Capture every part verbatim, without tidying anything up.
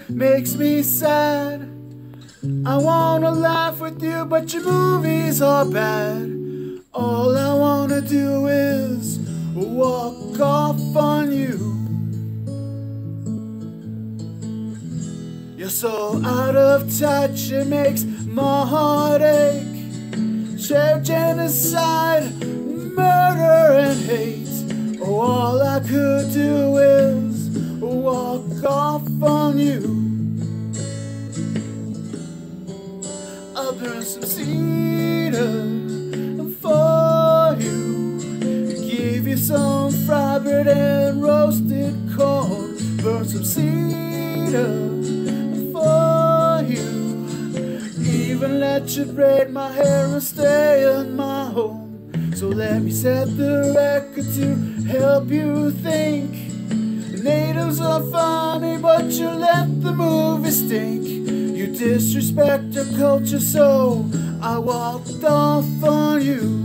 makes me sad. I wanna laugh with you, but your movies are bad. All I wanna do is walk off on you. You're so out of touch, it makes my heart ache. Share genocide, murder and hate. Oh, all I could do is walk off on you. I'll burn some cedar for you. Give you some fried bread and roasted corn. Burn some cedar for you. Even let you braid my hair and stay in my home. So let me set the record to help you think. Natives are funny, but you let the movie stink. You disrespect your culture, so I walked off on you.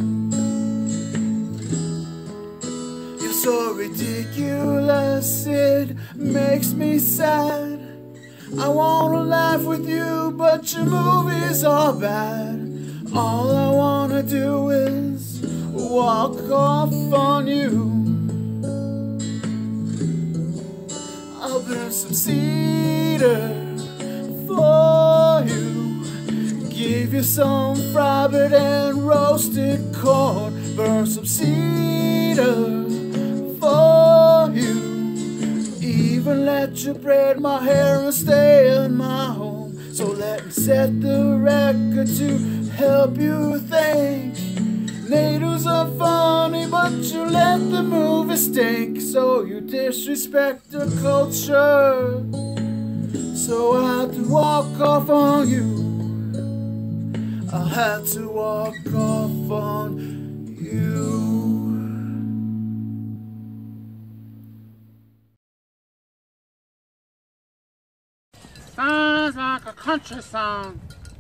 You're so ridiculous, it makes me sad. I wanna laugh with you, but your movies are bad. All I wanna do is walk off on you. I'll burn some cedar for you. Give you some fried bread and roasted corn. Burn some cedar for you. Even let you braid my hair and stay in my home. So let me set the record to help you think. Natives are funny, but you let the movie stink. So you disrespect the culture, so I had to walk off on you. I had to walk off on you. Sounds like a country song.